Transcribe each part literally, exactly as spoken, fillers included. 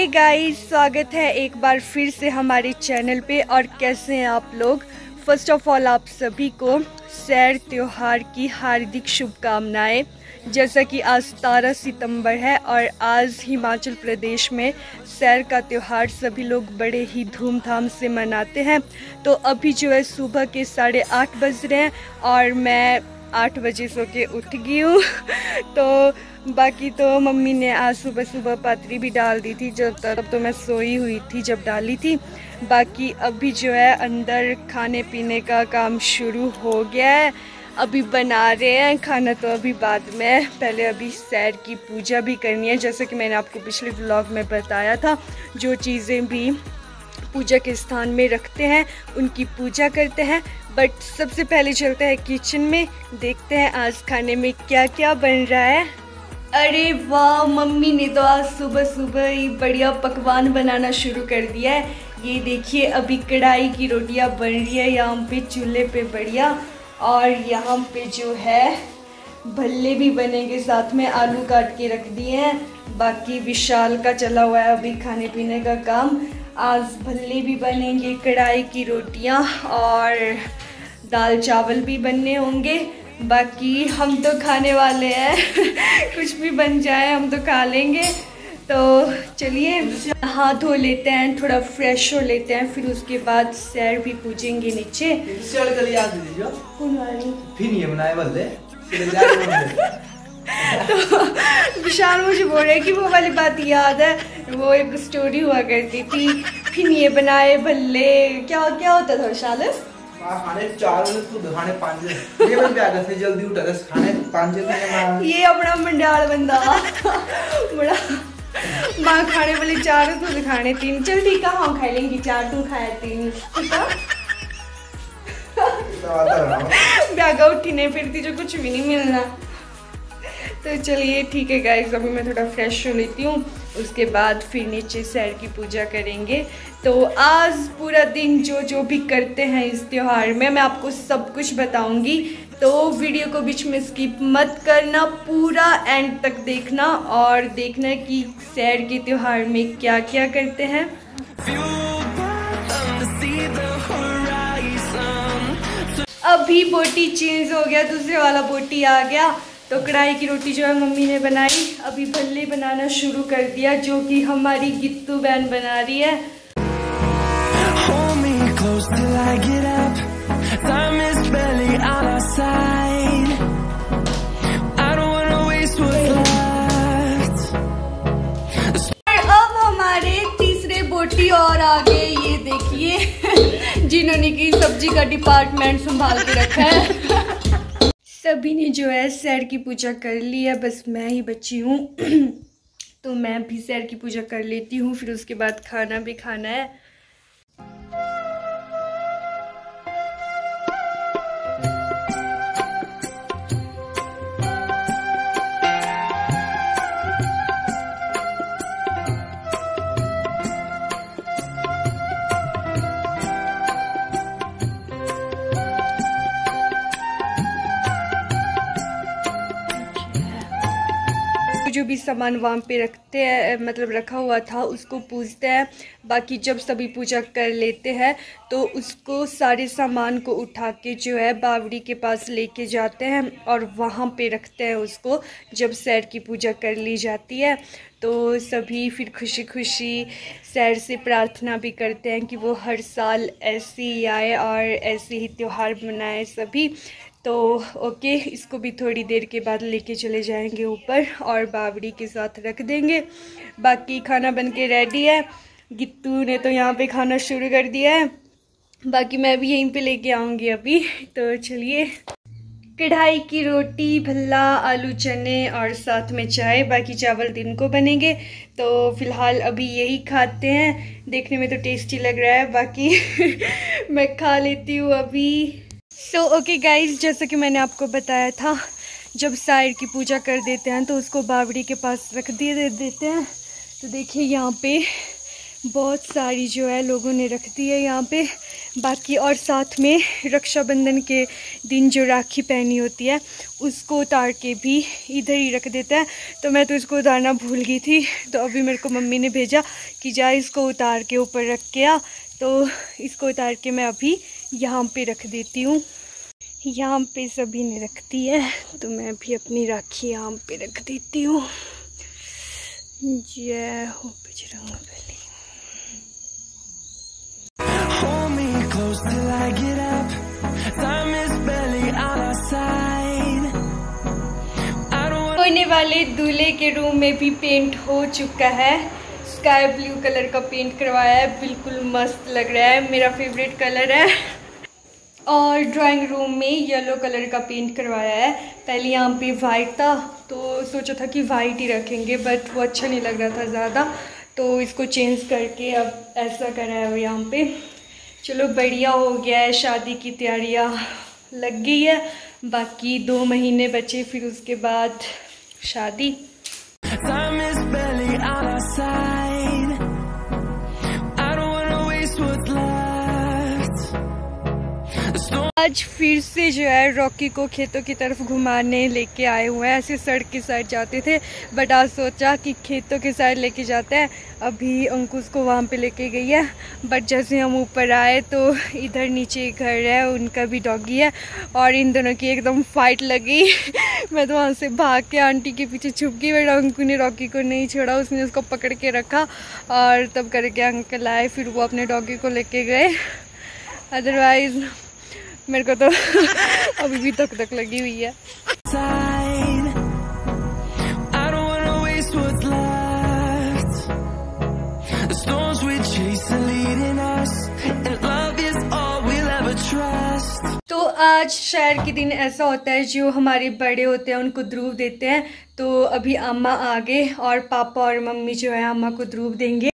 Hey guys, स्वागत है एक बार फिर से हमारे चैनल पे। और कैसे हैं आप लोग। फर्स्ट ऑफ ऑल आप सभी को सैर त्योहार की हार्दिक शुभकामनाएं। जैसा कि आज सत्रह सितंबर है और आज हिमाचल प्रदेश में सैर का त्यौहार सभी लोग बड़े ही धूमधाम से मनाते हैं। तो अभी जो है सुबह के साढ़े आठ बज रहे हैं और मैं आठ बजे सो के उठ गई हूँ। तो बाकी तो मम्मी ने आज सुबह सुबह पातरी भी डाल दी थी, जब तब तो मैं सोई हुई थी जब डाली थी। बाकी अभी जो है अंदर खाने पीने का काम शुरू हो गया है। अभी बना रहे हैं खाना, तो अभी बाद में, पहले अभी सैर की पूजा भी करनी है। जैसे कि मैंने आपको पिछले व्लॉग में बताया था, जो चीज़ें भी पूजा के स्थान में रखते हैं उनकी पूजा करते हैं। बट सबसे पहले चलते हैं किचन में, देखते हैं आज खाने में क्या क्या बन रहा है। अरे वाह, मम्मी ने तो आज सुबह सुबह ही बढ़िया पकवान बनाना शुरू कर दिया है। ये देखिए, अभी कढ़ाई की रोटियां बन रही है यहाँ पे चूल्हे पे बढ़िया। और यहाँ पे जो है भल्ले भी बनेंगे, साथ में आलू काट के रख दिए हैं। बाकी विशाल का चला हुआ है अभी खाने पीने का काम। आज भल्ले भी बनेंगे, कढ़ाई की रोटियां और दाल चावल भी बनने होंगे। बाकी हम तो खाने वाले हैं। कुछ भी बन जाए हम तो खा लेंगे। तो चलिए हाथ धो लेते हैं, थोड़ा फ्रेश हो लेते हैं, फिर उसके बाद सैर भी पूजेंगे नीचे। तो विशाल मुझे बोल रहे कि वो वाली बात याद है, वो एक स्टोरी हुआ करती थी, फिर ये बनाए भल्ले, क्या क्या होता था विशाल? खाने चार बजे खाने पाँच बजे ये बन गया था, जल्दी उठा था खाने पाँच बजे। ये अपना मंडाल बंदा बड़ा माँ खाने वाले चार तो खाने तीन। चल ठीक है, हम खा लेंगे चार, तू खाए तीन। ब्यागा उठी नहीं फिरती जो कुछ भी नहीं मिलना। तो चलिए ठीक है गाइस, अभी मैं थोड़ा फ्रेश हो लेती हूँ, उसके बाद फिर नीचे सैर की पूजा करेंगे। तो आज पूरा दिन जो जो भी करते हैं इस त्योहार में मैं आपको सब कुछ बताऊंगी। तो वीडियो को बीच में स्किप मत करना, पूरा एंड तक देखना और देखना कि सैर के त्योहार में क्या क्या करते हैं। अभी बोटी चेंज हो गया, दूसरे वाला बोटी आ गया। तो कढ़ाई की रोटी जो है मम्मी ने बनाई, अभी भल्ले बनाना शुरू कर दिया, जो कि हमारी गित्तू बहन बना रही है। और अब हमारे तीसरे बोटी और आगे, ये देखिए जिन्होंने की सब्जी का डिपार्टमेंट संभाल के रखा है। सभी ने जो है सैर की पूजा कर ली है, बस मैं ही बची हूँ। तो मैं भी सैर की पूजा कर लेती हूँ, फिर उसके बाद खाना भी खाना है। जो भी सामान वहाँ पे रखते हैं, मतलब रखा हुआ था, उसको पूजते हैं। बाकी जब सभी पूजा कर लेते हैं तो उसको सारे सामान को उठा के जो है बावड़ी के पास लेके जाते हैं और वहाँ पे रखते हैं उसको, जब सैर की पूजा कर ली जाती है। तो सभी फिर खुशी खुशी सैर से प्रार्थना भी करते हैं कि वो हर साल ऐसे ही आए और ऐसे ही त्यौहार मनाए सभी। तो ओके, इसको भी थोड़ी देर के बाद लेके चले जाएंगे ऊपर और बावड़ी के साथ रख देंगे। बाकी खाना बन के रेडी है, गित्तू ने तो यहाँ पे खाना शुरू कर दिया है। बाकी मैं भी यहीं पे लेके आऊँगी अभी। तो चलिए, कढ़ाई की रोटी, भल्ला, आलू चने और साथ में चाय। बाकी चावल दिन को बनेंगे। तो फिलहाल अभी यही खाते हैं, देखने में तो टेस्टी लग रहा है। बाकी मैं खा लेती हूँ अभी। सो ओके गाइस, जैसा कि मैंने आपको बताया था, जब सैर की पूजा कर देते हैं तो उसको बावड़ी के पास रख दिए दे देते हैं। तो देखिए यहाँ पे बहुत सारी जो है लोगों ने रख दी है यहाँ पे। बाकी और साथ में रक्षाबंधन के दिन जो राखी पहनी होती है उसको उतार के भी इधर ही रख देता है। तो मैं तो इसको उतारना भूल गई थी, तो अभी मेरे को मम्मी ने भेजा कि जा इसको उतार के ऊपर रख के आ। तो इसको उतार के मैं अभी यहाँ पे रख देती हूँ। यहाँ पे सभी ने रख दी है, तो मैं भी अपनी राखी यहाँ पे रख देती हूँ। जय हो बजरंगबली। होने वाले दूल्हे के रूम में भी पेंट हो चुका है। स्काई ब्लू कलर का पेंट करवाया है, बिल्कुल मस्त लग रहा है, मेरा फेवरेट कलर है। और ड्राइंग रूम में येलो कलर का पेंट करवाया है। पहले यहाँ पे वाइट था तो सोचा था कि वाइट ही रखेंगे, बट वो अच्छा नहीं लग रहा था ज़्यादा, तो इसको चेंज करके अब ऐसा करा है यहाँ पे। चलो बढ़िया हो गया है, शादी की तैयारियाँ लग गई है। बाकी दो महीने बचे, फिर उसके बाद शादी। आज फिर से जो है रॉकी को खेतों की तरफ घुमाने लेके आए हुए हैं। ऐसे सड़क के साइड जाते थे, बट आज सोचा कि खेतों के साइड लेके जाते हैं। अभी अंकुश को वहाँ पे लेके गई है, बट जैसे हम ऊपर आए तो इधर नीचे घर है, उनका भी डॉगी है, और इन दोनों की एकदम फाइट लगी। मैं तो वहाँ से भाग के आंटी के पीछे छुप गई, बट अंकु ने रॉकी को नहीं छोड़ा, उसने उसको पकड़ के रखा और तब करके अंकल आए, फिर वो अपने डॉगी को लेके गए। अदरवाइज मेरे को तो अभी भी तक तक लगी हुई है। तो आज शहर के दिन ऐसा होता है, जो हमारे बड़े होते हैं उनको ध्रुव देते हैं। तो अभी अम्मा आ गए और पापा और मम्मी जो है अम्मा को ध्रुव देंगे।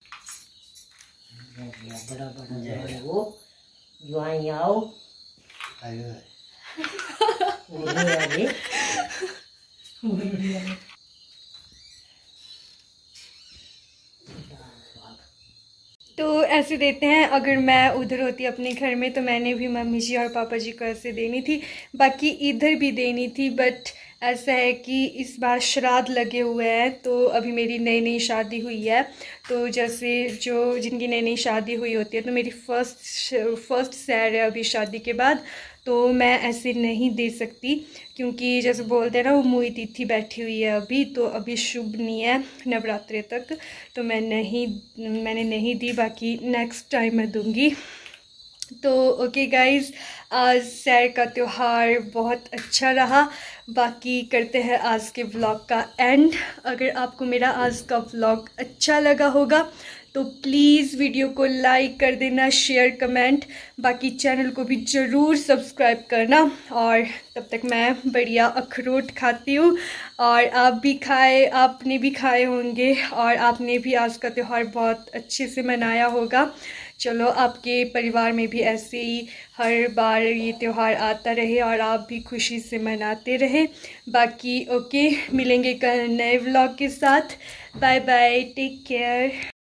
तो ऐसे देते हैं। अगर मैं उधर होती अपने घर में तो मैंने भी मम्मी जी और पापा जी को ऐसे देनी थी, बाकी इधर भी देनी थी, बट ऐसा है कि इस बार श्राद्ध लगे हुए हैं। तो अभी मेरी नई नई शादी हुई है, तो जैसे जो जिनकी नई नई शादी हुई होती है, तो मेरी फर्स्ट फर्स्ट सैर है अभी शादी के बाद, तो मैं ऐसे नहीं दे सकती, क्योंकि जैसे बोलते हैं ना वो मुई तिथि बैठी हुई है अभी, तो अभी शुभ नहीं है नवरात्रे तक, तो मैं नहीं मैंने नहीं दी। बाकी नेक्स्ट टाइम मैं दूंगी। तो ओके गाइज़, आज सैर का त्यौहार बहुत अच्छा रहा। बाकी करते हैं आज के व्लॉग का एंड। अगर आपको मेरा आज का व्लॉग अच्छा लगा होगा तो प्लीज़ वीडियो को लाइक कर देना, शेयर, कमेंट, बाकी चैनल को भी ज़रूर सब्सक्राइब करना। और तब तक मैं बढ़िया अखरोट खाती हूँ, और आप भी खाए आपने भी खाए होंगे, और आपने भी आज का त्यौहार बहुत अच्छे से मनाया होगा। चलो आपके परिवार में भी ऐसे ही हर बार ये त्यौहार आता रहे और आप भी खुशी से मनाते रहें। बाकी ओके, मिलेंगे कल नए व्लॉग के साथ। Bye bye, take care.